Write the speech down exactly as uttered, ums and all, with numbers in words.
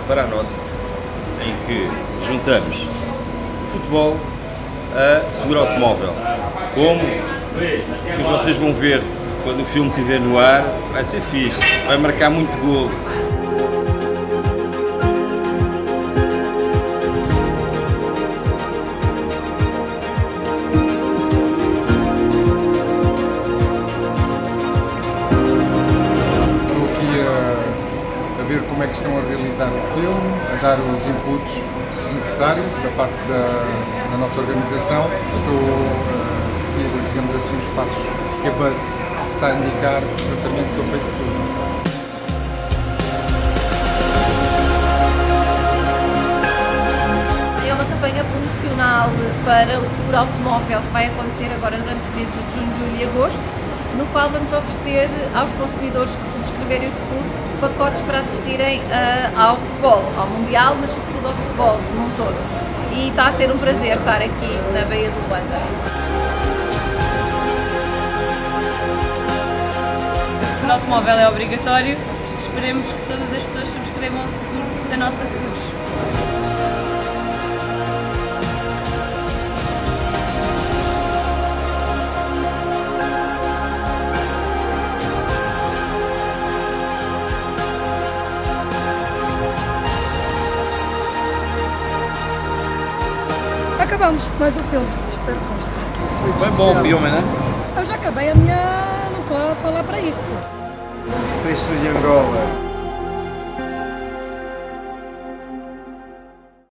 para a nossa, em que juntamos futebol a seguro automóvel. Como? Pois vocês vão ver quando o filme estiver no ar, vai ser fixe, vai marcar muito golo. A ver como é que estão a realizar o filme, a dar os inputs necessários da parte da, da nossa organização. Estou a seguir, digamos assim, os passos que a Buzz está a indicar juntamente com o Facebook. É uma campanha promocional para o seguro automóvel que vai acontecer agora durante os meses de junho, julho e agosto, no qual vamos oferecer aos consumidores que subscreverem o seguro pacotes para assistirem uh, ao futebol, ao Mundial, mas sobretudo ao futebol num todo. E está a ser um prazer estar aqui na Baía de Luanda. O seguro automóvel é obrigatório, esperemos que todas as pessoas subscrevam o seguro da nossa Seguros. Acabamos mais um filme, espero que gostem. Foi bom o filme, né? Eu já acabei a minha... não estou a falar para isso. Fez-se de Angola.